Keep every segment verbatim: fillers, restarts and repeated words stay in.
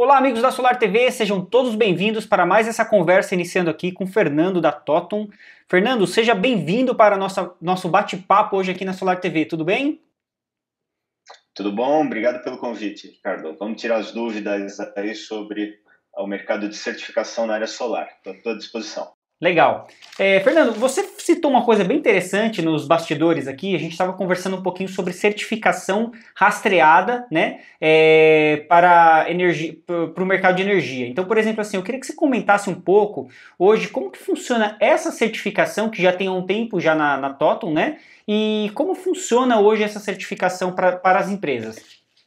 Olá, amigos da Solar T V, sejam todos bem-vindos para mais essa conversa iniciando aqui com o Fernando da Totum. Fernando, seja bem-vindo para nossa, nosso bate-papo hoje aqui na Solar T V, tudo bem? Tudo bom? Obrigado pelo convite, Ricardo. Vamos tirar as dúvidas aí sobre o mercado de certificação na área solar. Estou à tua disposição. Legal. É, Fernando, você citou uma coisa bem interessante nos bastidores aqui. A gente estava conversando um pouquinho sobre certificação rastreada, né, é, para energia, para o mercado de energia. Então, por exemplo, assim, eu queria que você comentasse um pouco hoje como que funciona essa certificação que já tem há um tempo já na, na Totum, né? E como funciona hoje essa certificação pra, para as empresas?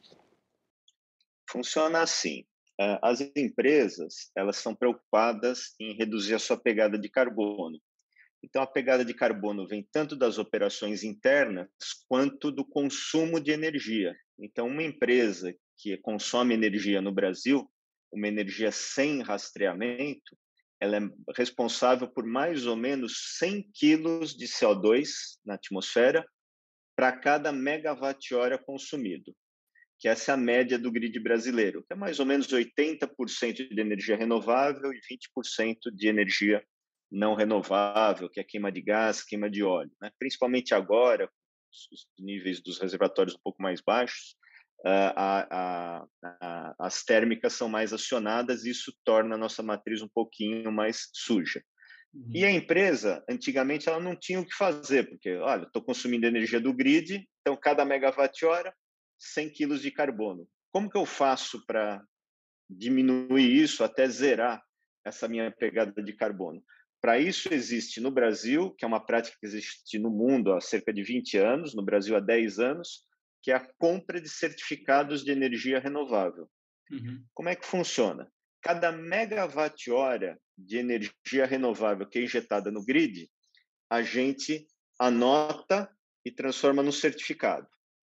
Funciona assim. As empresas, elas são preocupadas em reduzir a sua pegada de carbono. Então, a pegada de carbono vem tanto das operações internas quanto do consumo de energia. Então, uma empresa que consome energia no Brasil, uma energia sem rastreamento, ela é responsável por mais ou menos cem quilos de C O dois na atmosfera para cada megawatt-hora consumido, que essa é a média do grid brasileiro, que é mais ou menos oitenta por cento de energia renovável e vinte por cento de energia não renovável, que é queima de gás, queima de óleo. Né? Principalmente agora, os níveis dos reservatórios um pouco mais baixos, a, a, a, as térmicas são mais acionadas e isso torna a nossa matriz um pouquinho mais suja. E a empresa, antigamente, ela não tinha o que fazer, porque, olha, estou consumindo energia do grid, então cada megawatt-hora, cem quilos de carbono. Como que eu faço para diminuir isso até zerar essa minha pegada de carbono? Para isso existe no Brasil, que é uma prática que existe no mundo há cerca de vinte anos, no Brasil há dez anos, que é a compra de certificados de energia renovável. Uhum. Como é que funciona? Cada megawatt-hora de energia renovável que é injetada no grid, a gente anota e transforma no certificado.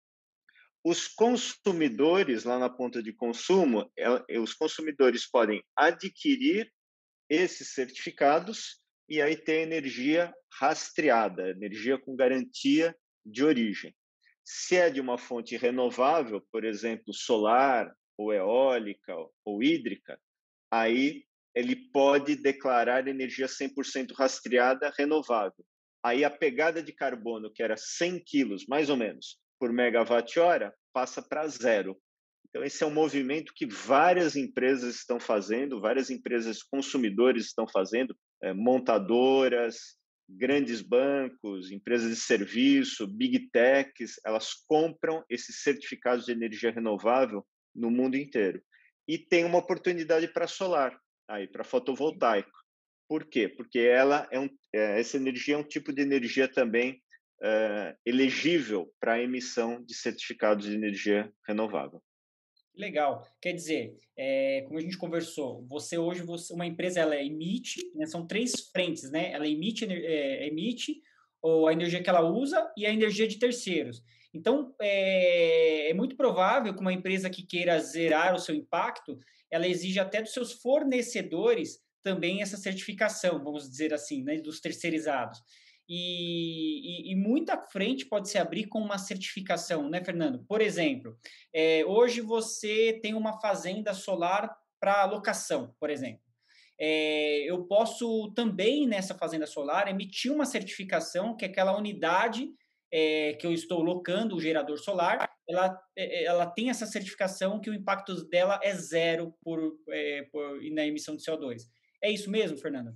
Os consumidores, lá na ponta de consumo, os consumidores podem adquirir esses certificados e aí ter energia rastreada, energia com garantia de origem. Se é de uma fonte renovável, por exemplo, solar, ou eólica, ou hídrica, aí ele pode declarar energia cem por cento rastreada renovável. Aí a pegada de carbono, que era cem quilos, mais ou menos, por megawatt-hora, passa para zero. Então, esse é um movimento que várias empresas estão fazendo, várias empresas consumidores estão fazendo, é, montadoras, grandes bancos, empresas de serviço, big techs, elas compram esses certificados de energia renovável no mundo inteiro. E tem uma oportunidade para solar, aí para fotovoltaico. Por quê? Porque ela é um, é, essa energia é um tipo de energia também é, elegível para a emissão de certificados de energia renovável. Legal. Quer dizer, é, como a gente conversou, você hoje, você, uma empresa, ela emite, né, são três frentes, né? Ela emite, é, emite ou a energia que ela usa e a energia de terceiros. Então, é, é muito provável que uma empresa que queira zerar o seu impacto, ela exija até dos seus fornecedores também essa certificação, vamos dizer assim, né, dos terceirizados. E, e, e muita frente pode se abrir com uma certificação, né, Fernando? Por exemplo, é, hoje você tem uma fazenda solar para locação, por exemplo. É, eu posso também, nessa fazenda solar, emitir uma certificação que aquela unidade é, que eu estou locando, o gerador solar, ela, é, ela tem essa certificação que o impacto dela é zero por, é, por, na emissão de C O dois. É isso mesmo, Fernando?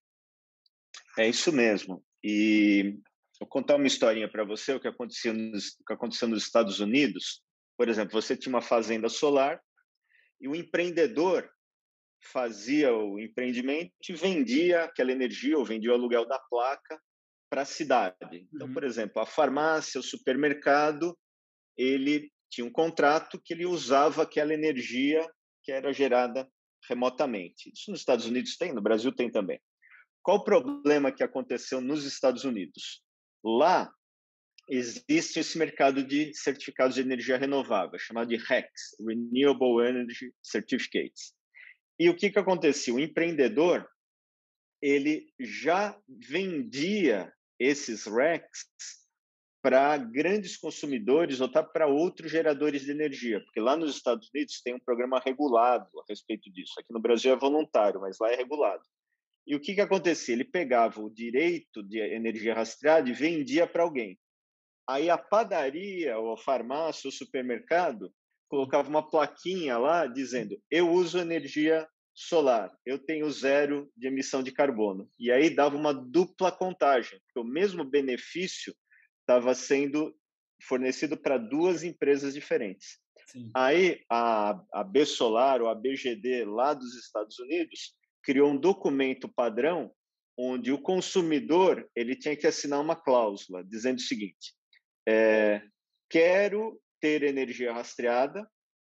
É isso mesmo. E vou contar uma historinha para você, o que aconteceu, nos, o que aconteceu nos Estados Unidos. Por exemplo, você tinha uma fazenda solar e o empreendedor fazia o empreendimento e vendia aquela energia ou vendia o aluguel da placa para a cidade. Então, por Uhum. exemplo, a farmácia, o supermercado, ele tinha um contrato que ele usava aquela energia que era gerada remotamente. Isso nos Estados Unidos tem, no Brasil tem também. Qual o problema que aconteceu nos Estados Unidos? Lá existe esse mercado de certificados de energia renovável, chamado de RECs, Renewable Energy Certificates. E o que, que acontecia? O empreendedor ele já vendia esses RECs para grandes consumidores ou tá para outros geradores de energia, porque lá nos Estados Unidos tem um programa regulado a respeito disso. Aqui no Brasil é voluntário, mas lá é regulado. E o que que acontecia? Ele pegava o direito de energia rastreada e vendia para alguém. Aí a padaria, ou a farmácia, ou supermercado, colocava uma plaquinha lá dizendo: eu uso energia solar, eu tenho zero de emissão de carbono. E aí dava uma dupla contagem, porque o mesmo benefício estava sendo fornecido para duas empresas diferentes. Sim. Aí a, a B Solar, ou a B G D, lá dos Estados Unidos, criou um documento padrão onde o consumidor ele tinha que assinar uma cláusula dizendo o seguinte: é, quero ter energia rastreada,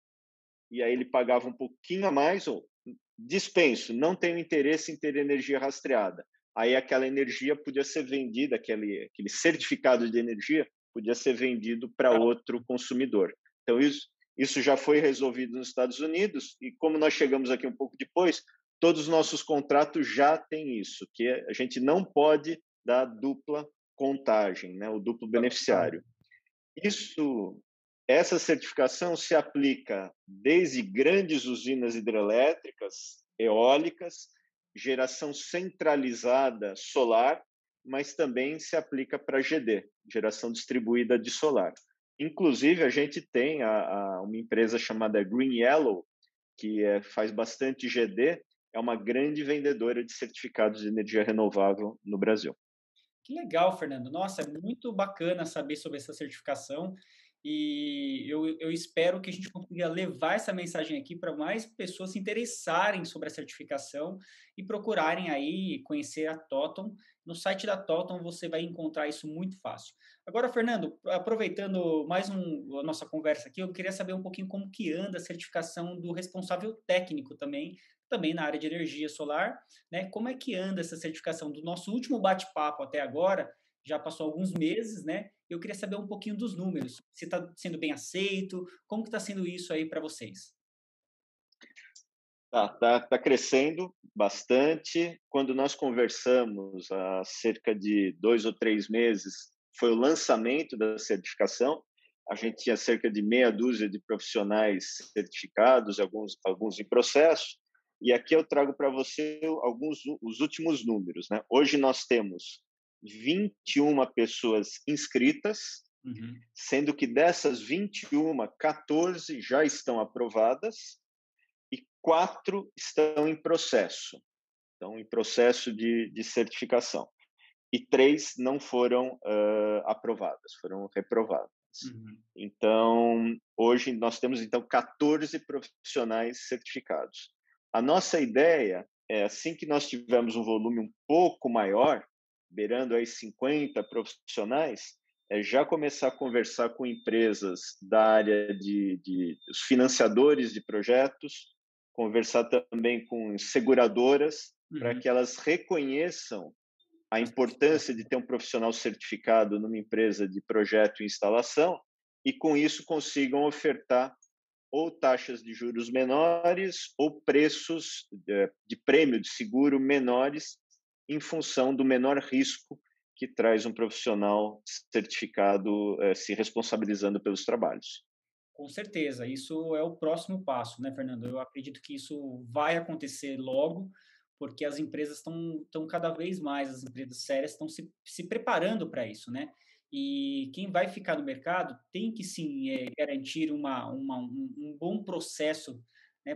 e aí ele pagava um pouquinho a mais, ou dispenso, não tenho interesse em ter energia rastreada. Aí aquela energia podia ser vendida, aquele, aquele certificado de energia podia ser vendido para outro consumidor. Então, isso, isso já foi resolvido nos Estados Unidos, e como nós chegamos aqui um pouco depois, todos os nossos contratos já têm isso, que a gente não pode dar dupla contagem, né, o duplo beneficiário. Isso, essa certificação se aplica desde grandes usinas hidrelétricas, eólicas, geração centralizada solar, mas também se aplica para G D, geração distribuída de solar. Inclusive, a gente tem a, a, uma empresa chamada Green Yellow, que é, faz bastante G D, é uma grande vendedora de certificados de energia renovável no Brasil. Que legal, Fernando. Nossa, é muito bacana saber sobre essa certificação e eu, eu espero que a gente consiga levar essa mensagem aqui para mais pessoas se interessarem sobre a certificação e procurarem aí conhecer a Totom. No site da Totom você vai encontrar isso muito fácil. Agora, Fernando, aproveitando mais um, a nossa conversa aqui, eu queria saber um pouquinho como que anda a certificação do responsável técnico também, também na área de energia solar, né? Como é que anda essa certificação do nosso último bate-papo até agora? Já passou alguns meses, né? Eu queria saber um pouquinho dos números. Se está sendo bem aceito, como que está sendo isso aí para vocês? Tá, tá, tá crescendo bastante. Quando nós conversamos há cerca de dois ou três meses, foi o lançamento da certificação. A gente tinha cerca de meia dúzia de profissionais certificados, alguns, alguns em processo. E aqui eu trago para você alguns os últimos números, né? Hoje nós temos vinte e uma pessoas inscritas, Uhum. sendo que dessas vinte e uma, quatorze já estão aprovadas e quatro estão em processo, estão em processo de, de certificação. E três não foram uh, aprovadas, foram reprovadas. Uhum. Então, hoje nós temos então quatorze profissionais certificados. A nossa ideia é, assim que nós tivermos um volume um pouco maior, beirando aí cinquenta profissionais, é já começar a conversar com empresas da área de, de os financiadores de projetos, conversar também com seguradoras, para Uhum. que elas reconheçam a A importância de certificação. ter um profissional certificado numa empresa de projeto e instalação, e com isso consigam ofertar ou taxas de juros menores ou preços de, de prêmio de seguro menores em função do menor risco que traz um profissional certificado eh, se responsabilizando pelos trabalhos. Com certeza, isso é o próximo passo, né, Fernando? Eu acredito que isso vai acontecer logo, porque as empresas estão estão cada vez mais, as empresas sérias estão se, se preparando para isso, né? E quem vai ficar no mercado tem que sim é, garantir uma, uma, um, um bom processo, né?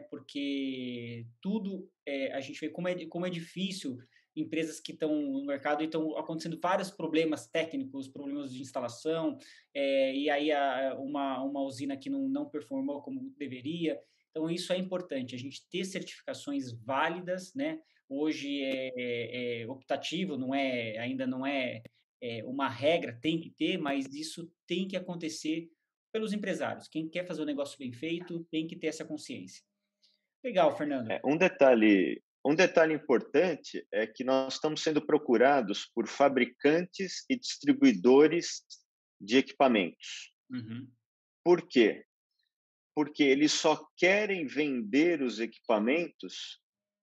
Porque tudo é, a gente vê como é, como é difícil empresas que estão no mercado e estão acontecendo vários problemas técnicos, problemas de instalação, é, e aí a, uma, uma usina que não, não performou como deveria. Então, isso é importante, a gente ter certificações válidas, né? Hoje é, é, é optativo, não é, ainda não é, é uma regra, tem que ter, mas isso tem que acontecer pelos empresários. Quem quer fazer o negócio bem feito tem que ter essa consciência. Legal, Fernando. É, um detalhe, um detalhe importante é que nós estamos sendo procurados por fabricantes e distribuidores de equipamentos. Uhum. Por quê? Porque eles só querem vender os equipamentos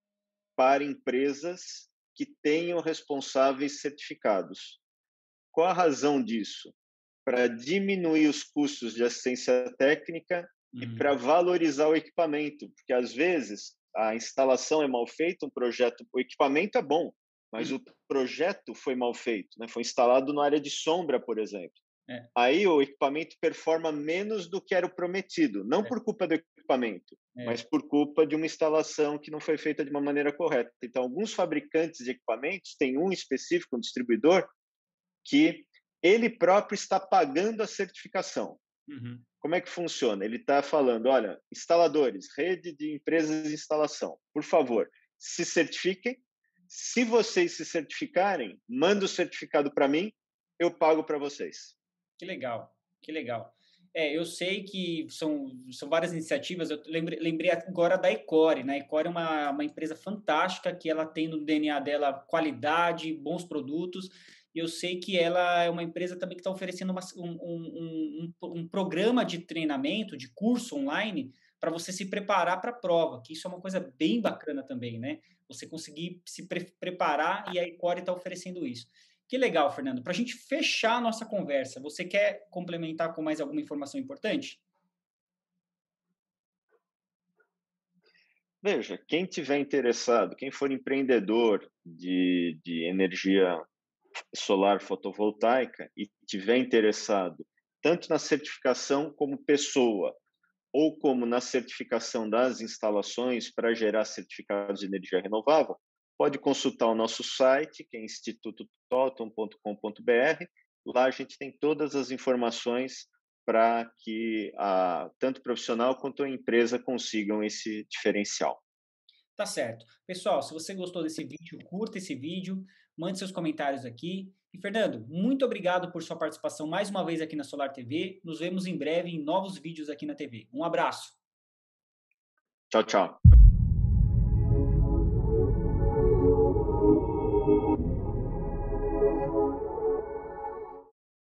para empresas que tenham responsáveis certificados. Qual a razão disso? para diminuir os custos de assistência técnica e para Uhum. valorizar o equipamento, porque às vezes a instalação é mal feita, um projeto, o equipamento é bom, mas Uhum. o projeto foi mal feito, né? Foi instalado na área de sombra, por exemplo. É, Aí o equipamento performa menos do que era o prometido, não é, por culpa do equipamento, mas é. por culpa de uma instalação que não foi feita de uma maneira correta. Então, alguns fabricantes de equipamentos têm um específico, um distribuidor, que ele próprio está pagando a certificação. Uhum. Como é que funciona? Ele está falando, olha, instaladores, rede de empresas de instalação, por favor, se certifiquem. Se vocês se certificarem, manda o certificado para mim, eu pago para vocês. Que legal, que legal. É, eu sei que são, são várias iniciativas. Eu lembrei, lembrei agora da Ecore, né? A Ecore é uma, uma empresa fantástica que ela tem no D N A dela qualidade, bons produtos. E eu sei que ela é uma empresa também que está oferecendo uma, um, um, um, um programa de treinamento, de curso online, para você se preparar para a prova, que isso é uma coisa bem bacana também, né? Você conseguir se pre preparar e a Ecore está oferecendo isso. Que legal, Fernando. Para a gente fechar a nossa conversa, você quer complementar com mais alguma informação importante? Veja, quem tiver interessado, quem for empreendedor de, de energia solar fotovoltaica e tiver interessado tanto na certificação como pessoa, ou como na certificação das instalações para gerar certificados de energia renovável, pode consultar o nosso site, que é instituto totom ponto com ponto b r. Lá a gente tem todas as informações para que a, tanto o profissional quanto a empresa consigam esse diferencial. Tá certo. Pessoal, se você gostou desse vídeo, curta esse vídeo, mande seus comentários aqui. E, Fernando, muito obrigado por sua participação mais uma vez aqui na Solar T V. Nos vemos em breve em novos vídeos aqui na T V. Um abraço. Tchau, tchau.